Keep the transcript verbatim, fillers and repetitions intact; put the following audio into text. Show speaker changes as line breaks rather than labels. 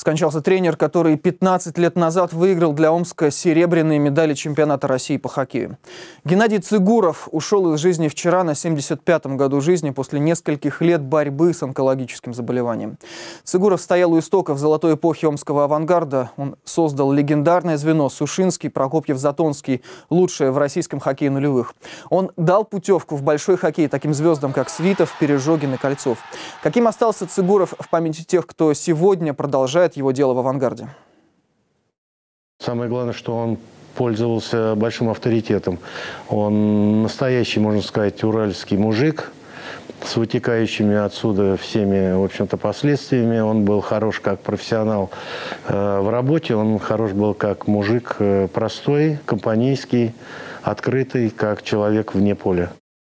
Скончался тренер, который пятнадцать лет назад выиграл для Омска серебряные медали чемпионата России по хоккею. Геннадий Цыгуров ушел из жизни вчера на семьдесят пятом году жизни после нескольких лет борьбы с онкологическим заболеванием. Цыгуров стоял у истоков золотой эпохи омского авангарда. Он создал легендарное звено Сушинский, Прокопьев, Затонский, лучшее в российском хоккее нулевых. Он дал путевку в большой хоккей таким звездам, как Свитов, Пережогин и Кольцов. Каким остался Цыгуров в памяти тех, кто сегодня продолжает его дело в авангарде?
Самое главное, что он пользовался большим авторитетом. Он настоящий, можно сказать, уральский мужик с вытекающими отсюда всеми, в общем-то, последствиями. Он был хорош как профессионал э, в работе, он хорош был как мужик э, простой, компанейский, открытый, как человек вне поля.